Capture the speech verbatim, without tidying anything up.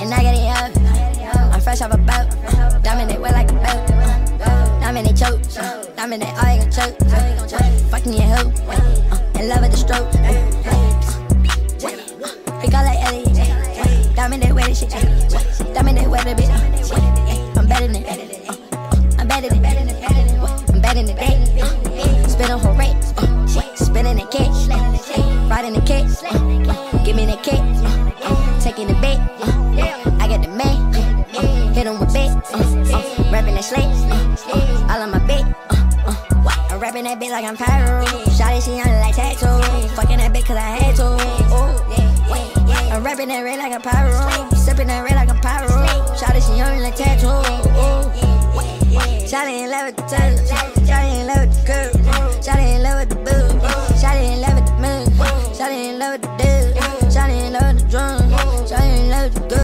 and I get it up. I'm fresh off a boat. Diamond it wet like a boat. Diamond it choke. Diamond it all you gon' choke. Fucking your hoe. In love with the stroke. We call it Ellie. Diamond it wet as shit. Diamond it wet a bit. I'm better than it. I'm better than it. I'm better than it. Spin on her rate. Spinning the kick. Riding the kick. Give me the kick. Taking the bait. I got the man. Hit him with bait. Rapping that slate. All on my bait. I'm rapping that bit like I'm pyro. Shawty, she on it like tattoo. Fucking that bit cause I had to. I'm rapping that red like a pyro. Sipping that red like a pyro. Shawty, she on it like tattoo. Shawty in love with the touch. Shawty in love with the